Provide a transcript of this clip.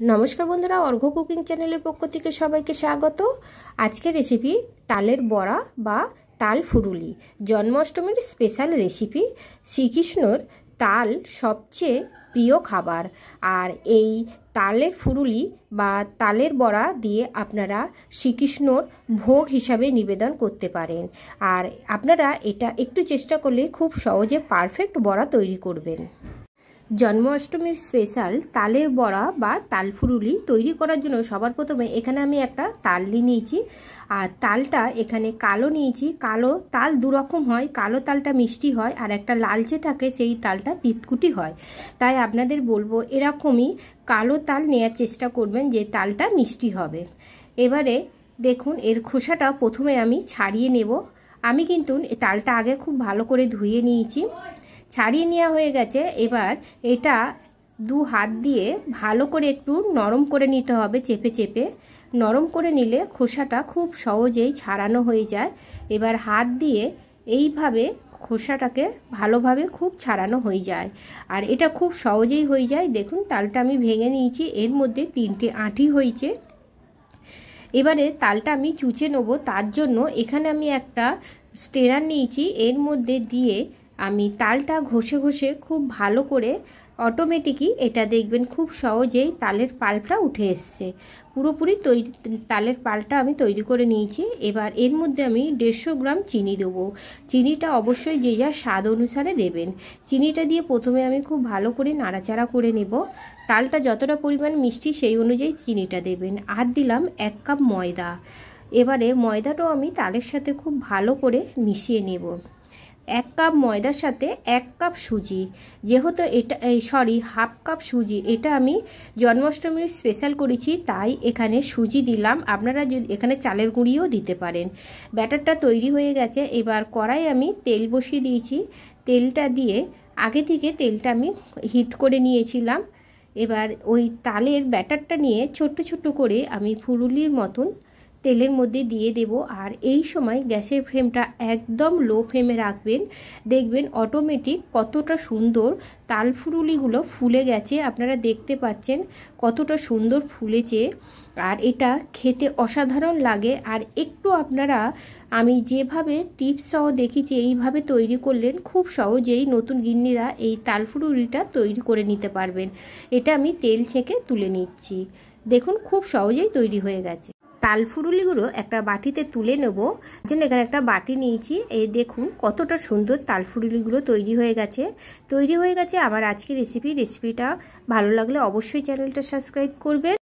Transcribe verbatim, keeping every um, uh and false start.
नमस्कार बंधुरा अर्घ्य कुकिंग चैनल पक्ष थेके सबाइके स्वागत। आजकेर रेसिपि तालेर बड़ा बा ताल फुरुली जन्माष्टमीर स्पेशल रेसिपि। श्रीकृष्णर ताल सबचेये प्रिय खाबार और এই तालेर फुरुली बा तालेर बड़ा दिए आपनारा श्रीकृष्णर भोग हिसाबे निवेदन करते पारेन और आपनारा एटा एकटू चेष्टा करले खूब सहजे पारफेक्ट बड़ा तैरी करबेन। जन्माष्टमीर स्पेशल तालेर बड़ा बा ताल फुरुली तैरी करार जोन्नो सबार प्रथमे एखाने आमी एकटा ताल नियेछि और तालटा एखाने कालो नियेछि। कालो ताल दु रकम हय, कालो तालटा मिष्टि हय और एकटा लालचे थाके सेई तालटा तितकुटी हय। ताई आपनादेर बोलबो एरकमई कालो ताल नेওয়ার चेष्टा करबेन जे तालटा मिष्टि हबे। एबारे देखुन एर खोसाटा प्रथमे आमी छाड़िये नेब। आमी किन्तु तालटा आगे खूब भालो करे धुए नियेछि, छाड़िए नेওয়া হয়ে গেছে। এবার এটা দু হাত দিয়ে ভালো করে একটু নরম করে নিতে হবে, চেপে চেপে নরম করে নিলে খোসাটা খুব সহজেই ছাড়ানো হয়ে যায়। এবার হাত দিয়ে এইভাবে খোসাটাকে ভালোভাবে খুব ছাড়ানো হয়ে যায় আর এটা খুব সহজেই হয়ে যায়। দেখুন তালটা আমি ভেঙে নিয়েছি, এর মধ্যে তিনটে আঁটি হয়েছে। এবারে তালটা আমি চুচে নেব, তার জন্য এখানে আমি একটা স্টেরার নিয়েছি, এর মধ্যে দিয়ে আমি তালটা ঘষে ঘষে খুব ভালো করে অটোমেটিকই এটা দেখবেন খুব সহজেই তালের পাল্পটা উঠে এসছে। পুরোপুরি তৈরি তালের পাল্পটা আমি তৈরি করে নিয়েছি। এবার এর মধ্যে আমি দেড়শো গ্রাম চিনি দেবো। চিনিটা অবশ্যই যে যার স্বাদ অনুসারে দেবেন। চিনিটা দিয়ে প্রথমে আমি খুব ভালো করে নাড়াচাড়া করে নেব। তালটা যতটা পরিমাণ মিষ্টি সেই অনুযায়ী চিনিটা দেবেন। আর দিলাম এক কাপ ময়দা। এবারে ময়দাটাও আমি তালের সাথে খুব ভালো করে মিশিয়ে নেব। এক কাপ ময়দার সাথে এক কাপ সুজি, যেহেতু এটা সরি হাফ কাপ সুজি, এটা আমি জন্মাষ্টমীর স্পেশাল করেছি তাই এখানে সুজি দিলাম। আপনারা যদি এখানে চালের গুঁড়িও দিতে পারেন। ব্যাটারটা তৈরি হয়ে গেছে। এবার কড়াই আমি তেল বসিয়ে দিয়েছি। তেলটা দিয়ে আগে থেকে তেলটা আমি হিট করে নিয়েছিলাম। এবার ওই তালের ব্যাটারটা নিয়ে ছোট্ট ছোট্ট করে আমি ফুরুলির মতন তেলের মধ্যে দিয়ে দেব। আর এই সময় গ্যাসের ফ্লেমটা একদম লো ফ্লেমে রাখবেন। দেখবেন অটোমেটিক কতটা সুন্দর তাল ফুরুলিগুলো ফুলে গেছে। আপনারা দেখতে পাচ্ছেন কতটা সুন্দর ফুলেছে আর এটা খেতে অসাধারণ লাগে। আর একটু আপনারা আমি যেভাবে টিপস সহ দেখিয়েছি এইভাবে তৈরি করলেন খুব সহজেই নতুন গৃহিণীরা এই তাল ফুরুলিটা তৈরি করে নিতে পারবেন। এটা আমি তেল ছেঁকে তুলে নিচ্ছি। দেখুন খুব সহজেই তৈরি হয়ে গেছে। তাল ফুরুলিগুলো একটা বাটিতে তুলে নেব। জন্য এখানে একটা বাটি নিয়েছি। এই দেখুন কতটা সুন্দর তাল ফুরুলিগুলো তৈরি হয়ে গেছে। তৈরি হয়ে গেছে আমার আজকের রেসিপি। রেসিপিটা ভালো লাগলে অবশ্যই চ্যানেলটা সাবস্ক্রাইব করবেন।